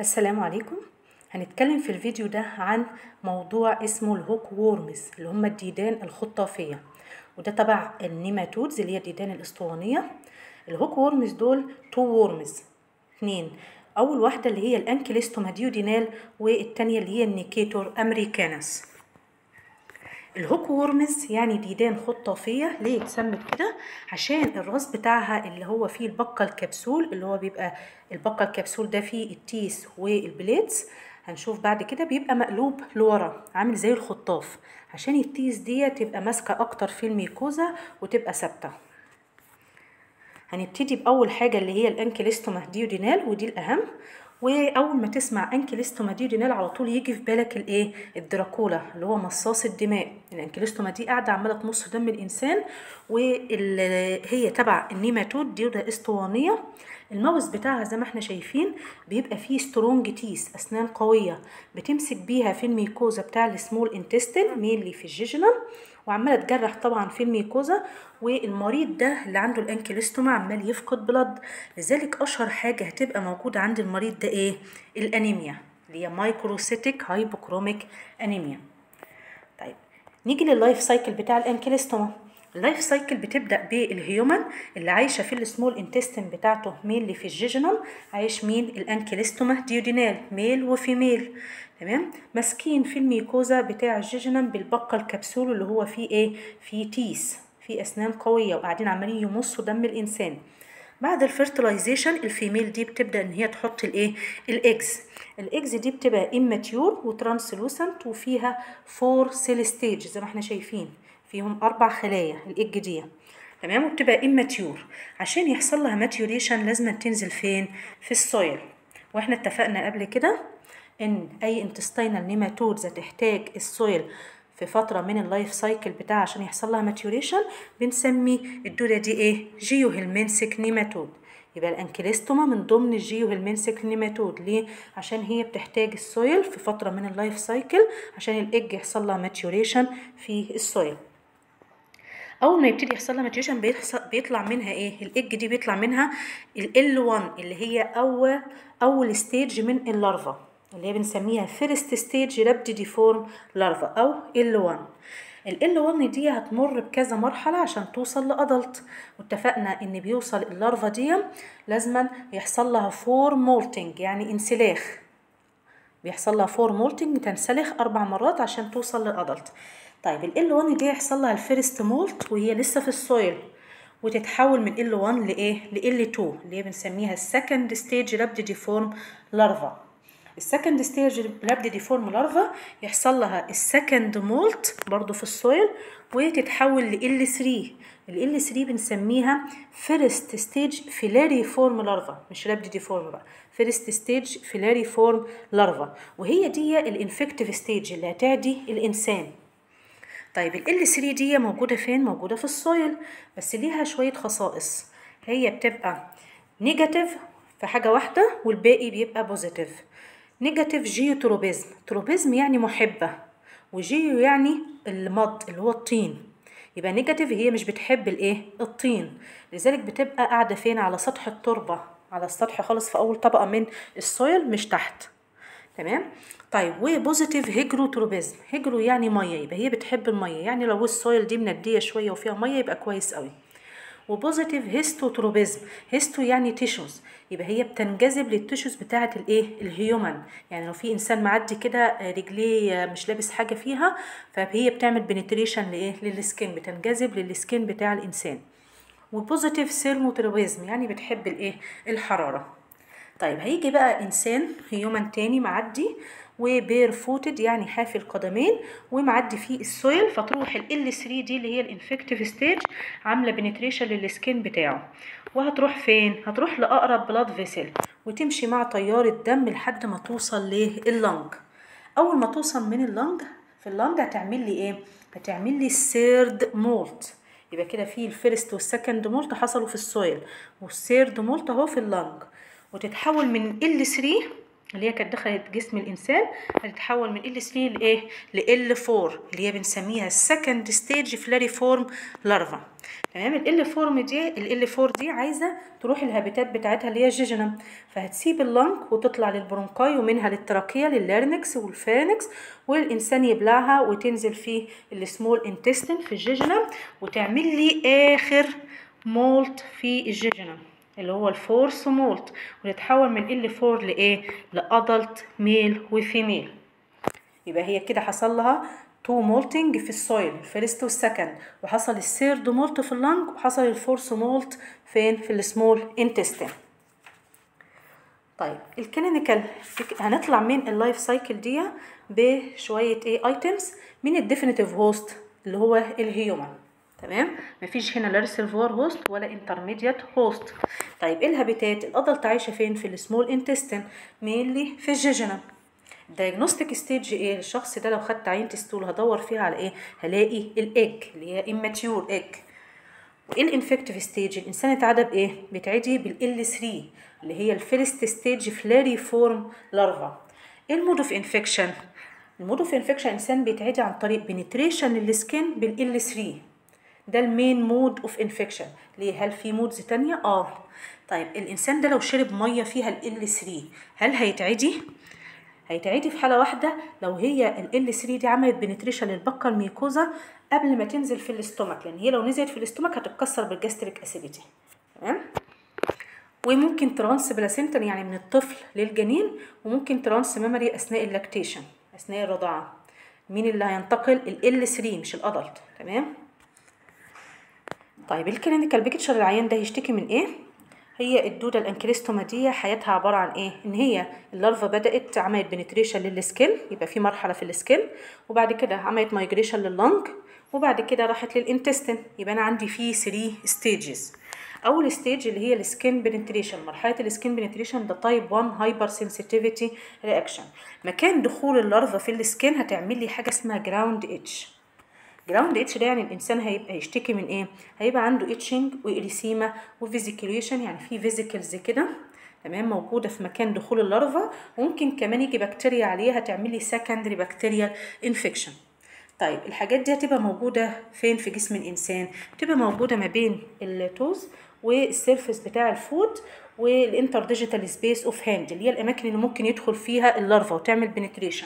السلام عليكم. هنتكلم في الفيديو ده عن موضوع اسمه الهوك وورمز اللي هم الديدان الخطافية، وده تبع النيماتودز اللي هي الديدان الاسطوانية. الهوك وورمز دول تو وورمز، اتنين. اول واحدة اللي هي الانكيلوستوما ديودينال، والتانية اللي هي النيكيتور امريكانس. الهوك وورمز يعني ديدان خطافية. ليه اتسمت كده؟ عشان الراس بتاعها اللي هو فيه البقة الكبسول، اللي هو بيبقى البقة الكبسول ده فيه التيس والبليتس، هنشوف بعد كده بيبقى مقلوب لورا عامل زي الخطاف، عشان التيس دي تبقى ماسكة اكتر في الميكوزا وتبقى ثابتة. هنبتدي بأول حاجة اللي هي الانكيلوستوما ديودينال، ودي الأهم. واول ما تسمع انكيلوستوما ديودينال على طول يجي في بالك الايه؟ الدراكولا اللي هو مصاص الدماء. الانكيلوستوما دي قاعده عماله تمص دم الانسان، وهي تبع النيماتود ديوده اسطوانيه. الماوس بتاعها زي ما احنا شايفين بيبقى فيه سترونج تيس، اسنان قويه بتمسك بيها في الميكوزا بتاع السمول انتستين مينلي في الجيجنال، وعماله تجرح طبعا في الميكوزا. والمريض ده اللي عنده الانكيلوستوما عمال يفقد بلد، لذلك اشهر حاجه هتبقى موجوده عند المريض ده ايه؟ الانيميا، اللي هي مايكروسيتيك هايبوكروميك انيميا. طيب نيجي لللايف سايكل بتاع الانكيلوستوما. اللايف سايكل بتبدا بالهيومن اللي عايشه في السمول انتستين بتاعته ميل اللي في الجيجنال. عايش مين؟ الانكيلوستوما ديودينال، ميل وفيميل، تمام. ماسكين في الميكوزا بتاع الجيجنال بالبقه الكبسول اللي هو فيه ايه؟ فيه تيس، فيه اسنان قويه، وقاعدين عمالين يمصوا دم الانسان. بعد الفيرتلايزيشن الفيميل دي بتبدا ان هي تحط الايه؟ الايجز. الايجز دي بتبقى immature وترانسلوسنت، وفيها 4 سيل ستيج زي ما احنا شايفين، فيهم 4 خلايا الايج دي، تمام. وبتبقى immature. عشان يحصل لها ماتيوريشن لازم تنزل فين؟ في السويل. واحنا اتفقنا قبل كده ان اي انتستينال نيماتودز هتحتاج السويل في فترة من اللايف سايكل بتاعها عشان يحصل لها ماتيوريشن. بنسمي الدودة دي ايه؟ جيوهلمنسك نيماتود. يبقى الانكيلوستوما من ضمن الجيوهلمنسك نيماتود. ليه؟ عشان هي بتحتاج السويل في فترة من اللايف سايكل عشان الايج يحصل لها ماتيوريشن في السويل. اول ما يبتدي يحصل لها ماتيوريشن بيطلع منها ايه؟ الايج دي بيطلع منها ال1 اللي هي اول ستيج من اللارفا، اللي هي بنسميها فيرست ستيج رابد ديفورم لارفا او ال1. ال1 دي هتمر بكذا مرحله عشان توصل لادلت، واتفقنا ان بيوصل اللارفا دي لازما يحصل لها فور مولتنج، يعني انسلاخ. بيحصل لها فور مولتنج، تنسلخ 4 مرات عشان توصل للادلت. طيب ال1 دي يحصل لها الفيرست مولت وهي لسه في السويل، وتتحول من ال1 لايه؟ ل2 اللي هي بنسميها السكند ستيج رابد ديفورم لارفا. السكند ستيج رابد ديفورم لارفا يحصل لها السكند مولت برضو في السويل، وتتحول ل3. ال3 بنسميها فيرست ستيج فيلاري فورم لارفا، مش رابد ديفورم بقى، فيرست ستيج فيلاري فورم لارفا، وهي دي الانفكتيف ستيج اللي هتعدي الانسان. طيب ال3 دي موجودة فين؟ موجودة في السويل، بس ليها شوية خصائص. هي بتبقى نيجاتيف في حاجة واحدة، والباقي بيبقى بوزيتيف. نيجاتيف جيوتروبيزم، تروبيزم يعني محبة، وجيو يعني المض اللي هو الطين. يبقى نيجاتيف هي مش بتحب الايه؟ الطين، لذلك بتبقى قاعدة فين؟ على سطح التربة، على السطح خالص في اول طبقة من السويل، مش تحت، تمام. طيب وبوزيتيف هيجروتروبيزم، هيجرو يعني ميه، يبقى هي بتحب الميه، يعني لو السويل دي منديه شويه وفيها ميه يبقى كويس قوي. وبوزيتيف هيستوتروبيزم، هيستو يعني تيشوز، يبقى هي بتنجذب للتيشوز بتاعه الايه؟ الهيومن. يعني لو في انسان معدي كده رجليه مش لابس حاجه فيها، فهي بتعمل بنتريشن لايه؟ للسكين، بتنجذب للسكين بتاع الانسان. وبوزيتيف سيرموتروبيزم يعني بتحب الايه؟ الحراره. طيب هيجي بقى انسان هيومن تاني معدي وبير فوتد يعني حافي القدمين، ومعدي فيه السويل، فتروح ال3 دي اللي هي الانفكتيف ستيج عامله بنتريشن للسكين بتاعه، وهتروح فين؟ هتروح لاقرب بلاد فيسل، وتمشي مع تيار الدم لحد ما توصل لللنج. اول ما توصل من اللنج، في اللنج هتعمل لي ايه؟ هتعمل لي السيرد مولت. يبقى كده في الفيرست والسكند مولت حصلوا في السويل، والسيرد مولت اهو في اللنج، وتتحول من ال3 اللي هي كانت دخلت جسم الانسان هتتحول من L3 لايه، لL4 اللي هي بنسميها second stage فلاريفورم لارفا. تمام. ال L4 دي عايزه تروح الهابيتات بتاعتها اللي هي الجيجنم، فهتسيب اللنج وتطلع للبرونكاي ومنها للتراكيه لللارنكس والفارنكس، والانسان يبلعها وتنزل في السمول انتستين في الجيجنم وتعمل لي اخر مولت في الجيجنم اللي هو الفورث مولت، وتتحول من L4 لايه، لادلت ميل وفيميل. يبقى هي كده حصل لها 2 مولتنج في السويل، الفيرست والسكند، وحصل الثيرد مولت في اللنج، وحصل الفورث مولت فين، في السمول انتستين. طيب الكلينيكال هنطلع من اللايف سايكل دي بشويه ايه ايتمز من الديفينيتيف هوست اللي هو الهيومن. تمام. مفيش هنا لا ريسيرفوار هوست ولا انترميديات هوست. طيب ايه الهابيتات؟ الادلت عايشه فين؟ في السمول انتستين، مينلي في الجيجنم. الدايجنوستيك ستيج ايه؟ الشخص ده لو خدت عينة ستول هدور فيها على ايه؟ هلاقي الايج اللي هي immature egg. وايه الانفكتيف ستيج؟ الانسان اتعدى بايه؟ بيتعدي بالL3 اللي هي الفيرست ستيج فلاريفورم لارفا. ايه المود اوف انفكشن؟ المود اوف انفكشن انسان بيتعدي عن طريق بنتريشن للسكين بالL3، ده المين مود اوف انفكشن. ليه؟ هل في مودز تانية؟ طيب الانسان ده لو شرب ميه فيها الL3 هل هيتعدي؟ هيتعدي في حاله واحده، لو هي الL3 دي عملت بنتريشن للبقه الميكوزا قبل ما تنزل في الاستومك، لان هي لو نزلت في الاستومك هتتكسر بالجاستريك اسيديتي. تمام. وممكن ترانس بلاسنتر يعني من الطفل للجنين، وممكن ترانس ميموري اثناء اللاكتيشن اثناء الرضاعه. مين اللي هينتقل؟ الL3 مش الادلت. تمام. طيب الكلينيكال بيكتشر العيان ده هيشتكي من ايه؟ هي الدوده الانكليستوما دي حياتها عباره عن ايه؟ ان هي اللارفا بدات عملت بنتريشن للسكين، يبقى في مرحله في السكين، وبعد كده عملت مايجريشن لللنج، وبعد كده راحت للانتستين. يبقى انا عندي فيه 3 ستيجز. اول ستيج اللي هي السكين بنتريشن، مرحله السكين بنتريشن ده تايب 1 هايبر سنسيتيفيتي رياكشن. مكان دخول اللارفا في السكين هتعمل لي حاجه اسمها جراوند اتش. جراوند اتش ده يعني الانسان هيبقى يشتكي من ايه؟ هيبقى عنده اتشنج وإريسيما وفيزيكيوليشن، يعني في فيزيكلز كده تمام موجوده في مكان دخول اللارفا، وممكن كمان يجي بكتيريا عليها تعمل لي سكندري بكتيريال انفكشن. طيب الحاجات دي هتبقى موجوده فين في جسم الانسان؟ بتبقى موجوده ما بين التوز والسيرفس بتاع الفوت والانتر ديجيتال سبيس اوف هاند، اللي هي الاماكن اللي ممكن يدخل فيها اللارفا وتعمل بنتريشن.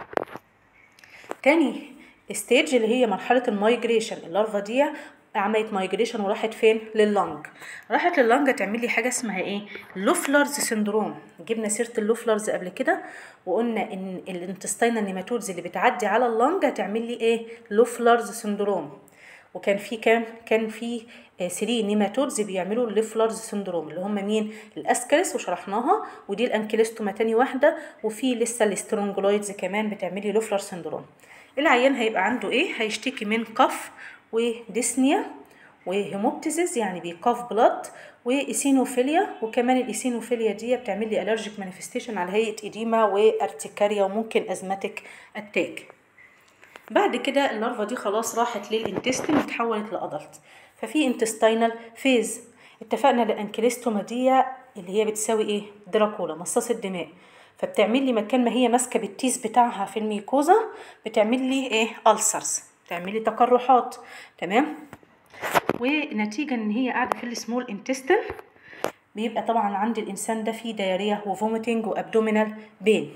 تاني ستيج اللي هي مرحله المايجريشن، اللارفا دي عملت مايجريشن وراحت فين؟ لللنج. راحت لللنج تعمل لي حاجه اسمها ايه؟ لوفلرز سندروم. جبنا سيره اللوفلرز قبل كده وقلنا ان الانتستينال نيماتودز اللي بتعدي على اللنج هتعمل لي ايه؟ لوفلرز سندروم. وكان في كان في 3 نيماتودز بيعملوا الليفلرز سندروم، اللي هم مين؟ الاسكرس وشرحناها، ودي الانكيلستوما تاني واحده، وفي لسه الاسترونجلويدز كمان بتعملي لوفلر سندروم. العيان هيبقى عنده ايه؟ هيشتكي من كف وديسنيا وهيموبتيزيس يعني بيكاف بلاد وإيسينوفيليا، وكمان الإيسينوفيليا دي بتعمل لي الرجيك مانيفستيشن على هيئه اديما وارتكاريا وممكن ازماتيك اتاك. بعد كده اللارفا دي خلاص راحت للانتستين وتحولت لادلت، ففي انتستينال فيز. اتفقنا الانكيلستوما دي اللي هي بتساوي ايه؟ دراكولا مصاص الدماء، فبتعمل لي مكان ما هي ماسكه بالتيس بتاعها في الميكوزا بتعمل لي ايه؟ ألسرز، بتعمل لي تقرحات. تمام. ونتيجه ان هي قاعده في السمول انتستين بيبقى طبعا عند الانسان ده فيه دايريا وفوميتنج وابدومينال بين.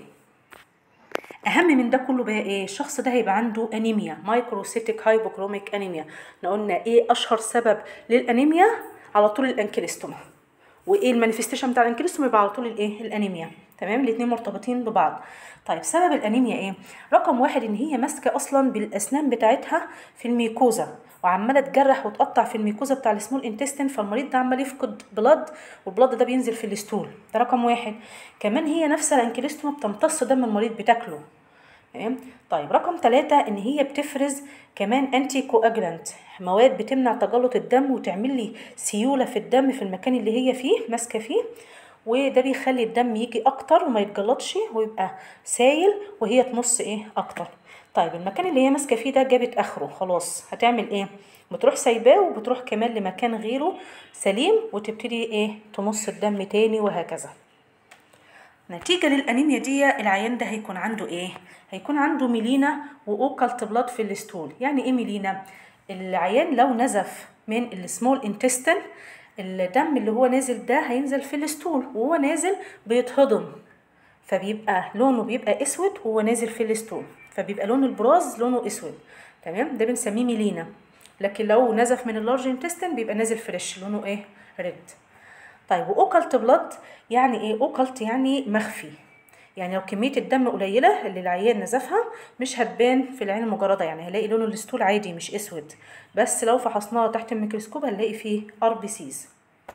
اهم من ده كله بقى ايه؟ الشخص ده هيبقى عنده انيميا، مايكروسيتيك هايبوكروميك انيميا. احنا قلنا ايه اشهر سبب للانيميا؟ على طول الانكيلستوما. وايه المانيفستيشن بتاع الانكيلستوما؟ يبقى على طول الايه؟ الانيميا. تمام. الاثنين مرتبطين ببعض. طيب سبب الانيميا ايه؟ رقم واحد ان هي ماسكه اصلا بالاسنان بتاعتها في الميكوزا وعماله تجرح وتقطع في الميكوزا بتاع السمول انتستين، فالمريض ده عمال يفقد بلاد والبلاد ده بينزل في الستول. ده رقم واحد. كمان هي نفسها الانكيلستوما بتمتص دم المريض بتاكله. تمام. طيب رقم 3 ان هي بتفرز كمان انتي كواجلانت، مواد بتمنع تجلط الدم وتعمل لي سيوله في الدم في المكان اللي هي فيه ماسكه فيه، وده بيخلي الدم يجي اكتر وما يتجلطش ويبقى سايل وهي تمص ايه؟ اكتر. طيب المكان اللي هي ماسكه فيه ده جابت اخره خلاص، هتعمل ايه؟ بتروح سايباه وبتروح كمان لمكان غيره سليم وتبتدي ايه؟ تمص الدم تاني وهكذا. نتيجة للأنيميا دي العيان ده هيكون عنده ايه؟ هيكون عنده ميلينا وأوكالت بلاد في الستول. يعني ايه ميلينا؟ العيان لو نزف من السمول انتستين، الدم اللي هو نازل ده هينزل في الستول، وهو نازل بيتهضم، فبيبقى لونه بيبقى اسود وهو نازل في الستول، فبيبقى لون البراز لونه اسود. تمام، ده بنسميه ميلينا. لكن لو نزف من اللارج انتستين بيبقى نازل فريش لونه ايه؟ ريد. طيب واوكلت بلاد يعني ايه؟ اوكلت يعني مخفي، يعني لو كميه الدم قليله اللي العيان نزفها مش هتبان في العين المجرده، يعني هلاقي لون الستول عادي مش اسود، بس لو فحصناها تحت الميكروسكوب هنلاقي فيه ار بي سيز.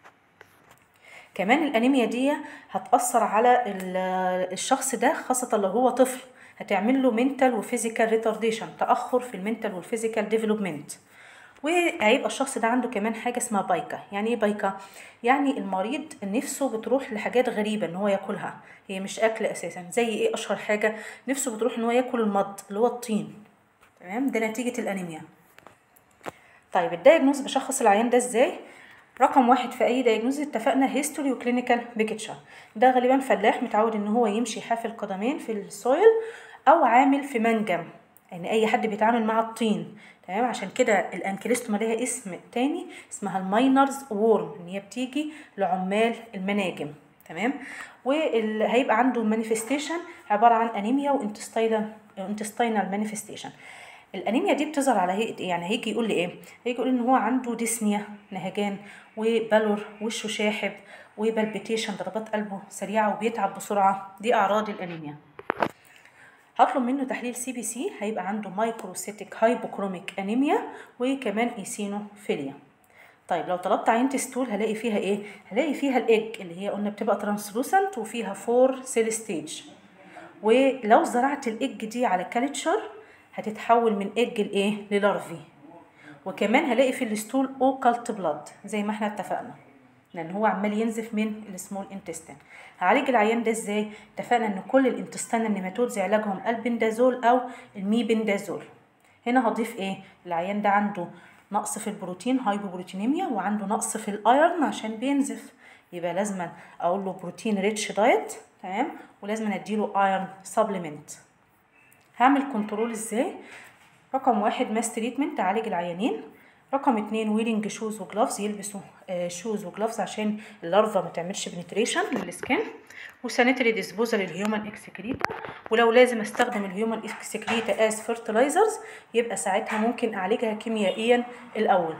كمان الانيميا دي هتاثر على الشخص ده، خاصه لو هو طفل، هتعمل له منتال وفيزيكال ريتارديشن، تاخر في المنتال والفيزيكال ديفلوبمنت. وهيبقى الشخص ده عنده كمان حاجه اسمها بايكا. يعني ايه بايكا؟ يعني المريض نفسه بتروح لحاجات غريبه ان هو ياكلها، هي مش اكل اساسا. زي ايه اشهر حاجه؟ نفسه بتروح ان هو ياكل المض اللي هو الطين. تمام، ده نتيجه الانيميا. طيب الدايجنوز، بشخص العيان ده ازاي؟ رقم واحد في اي دايجنوز اتفقنا هيستوري وكلينيكال بيكتشر. ده غالبا فلاح متعود ان هو يمشي حافي القدمين في السويل، او عامل في منجم، يعني اي حد بيتعامل مع الطين. تمام، عشان كده الانكليستوما ليها اسم تاني اسمها الماينرز وورم، ان هي بتيجي لعمال المناجم. تمام، وهيبقى عنده مانيفستيشن عباره عن انيميا وانتستينال مانيفستيشن. الانيميا دي بتظهر على هيئه ايه؟ يعني هيجي يقول لي ايه؟ هيجي يقول ان هو عنده ديسنيا، نهجان، وبالور، وشه شاحب، وبالبيتيشن، ضربات قلبه سريعه، وبيتعب بسرعه. دي اعراض الانيميا. هطلب منه تحليل سي بي سي، هيبقى عنده مايكروسيتيك هايبوكروميك انيميا، وكمان ايسينوفيليا. طيب لو طلبت عينة ستول هلاقي فيها ايه؟ هلاقي فيها الايج اللي هي قلنا بتبقى ترانسلوسنت، وفيها 4 سيل ستيج. ولو زرعت الايج دي على كالتشر هتتحول من ايج لايه؟ للارفي. وكمان هلاقي في الستول اوكالت بلاد زي ما احنا اتفقنا، لان هو عمال ينزف من السمول انتستين. هعالج العيان ده ازاي؟ اتفقنا ان كل الانتستين النيماتودز علاجهم البندازول او الميبندازول. هنا هضيف ايه؟ العيان ده عنده نقص في البروتين، هايبوبروتينيميا، وعنده نقص في الايرن عشان بينزف، يبقى لازم اقول له بروتين ريتش دايت. تمام، ولازم اديله ايرن سبلمنت. هعمل كنترول ازاي؟ رقم واحد ماس تريتمنت، اعالج العيانين. رقم اتنين ويرنج شوز وجلافز، يلبسوا شوز وجلافز عشان اللارفا ما تعملش بنتريشن للسكين. وسانيتري ديسبوزال الهيومن اكسكريتا، ولو لازم استخدم الهيومن اكسكريتا از فيرتلايزرز يبقى ساعتها ممكن اعالجها كيميائيا الاول.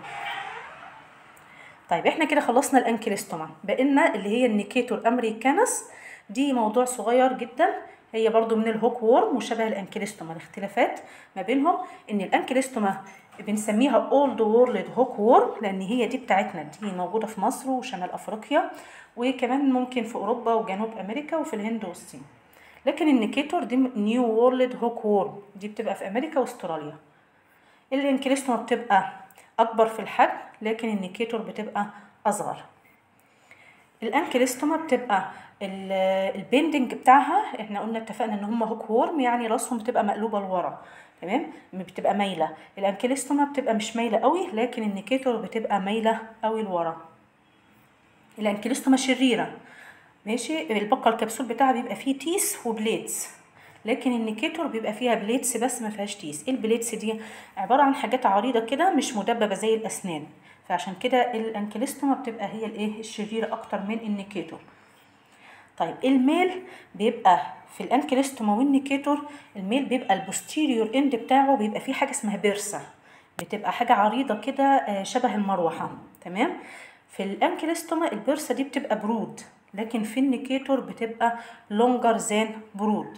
طيب احنا كده خلصنا الانكيلوستوما، بقينا اللي هي النيكيتور امريكانس. دي موضوع صغير جدا، هي برضو من الهوك وورم وشبه الانكيلوستوما. الاختلافات ما بينهم ان الانكيلوستوما بنسميها اولد وورلد هوك وورم لان هي دي بتاعتنا، دي موجوده في مصر وشمال افريقيا، وكمان ممكن في اوروبا وجنوب امريكا وفي الهند والصين. لكن النيكيتور دي نيو وورلد هوك وورم، دي بتبقى في امريكا واستراليا. الانكيلوستوما بتبقى اكبر في الحجم، لكن النيكيتور بتبقى اصغر. الانكيلوستوما بتبقى البيندنج بتاعها، احنا قلنا اتفقنا ان هم هوك وورم يعني راسهم بتبقى مقلوبه لورا. تمام، بتبقى مايله. الانكيلوستوما بتبقى مش مايله قوي، لكن النيكيتور بتبقى مايله قوي لورا. الانكيلوستوما شريره، ماشي، البقه الكبسول بتاعها بيبقى فيه تيس وبليدز، لكن النيكيتور بيبقى فيها بليدز بس ما فيهاش تيس. البليدز دي عباره عن حاجات عريضه كده مش مدببه زي الاسنان، فعشان كده الانكيلوستوما بتبقى هي الايه الشريره اكتر من النيكيتور. طيب الميل بيبقى في الانكيلوستوما والنيكيتور، الميل بيبقى البوستيريور اند بتاعه بيبقى فيه حاجه اسمها بيرسا، بتبقى حاجه عريضه كده شبه المروحه. تمام، في الانكيلوستوما البيرسا دي بتبقى برود، لكن في النيكيتور بتبقى لونجر زان برود.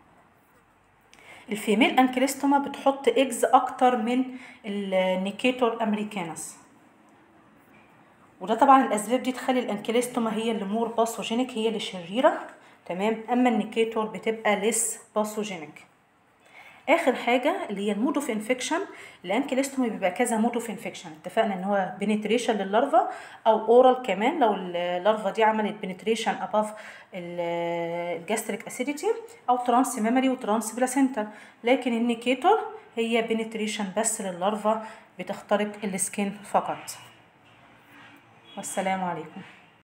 الفيميل انكيلوستوما بتحط ايجز اكتر من النيكيتور امريكانس، وده طبعا الاسباب دي تخلي الانكيلوستوما هي اللي مور باثوجينيك، هي اللي شريره. تمام، اما النيكيتور بتبقى ليس باثوجينيك. اخر حاجه اللي هي المود اوف انفكشن. الانكيلوستوما بيبقى كذا مود اوف انفكشن، اتفقنا ان هو بنتريشن لللارفا او اورال كمان لو اللارفا دي عملت بنتريشن اباف الجاستريك اسيديتي، او ترانس ميموري وترانس بلاسنتا. لكن النيكيتور هي بنتريشن بس لللارفا، بتخترق السكين فقط. والسلام عليكم.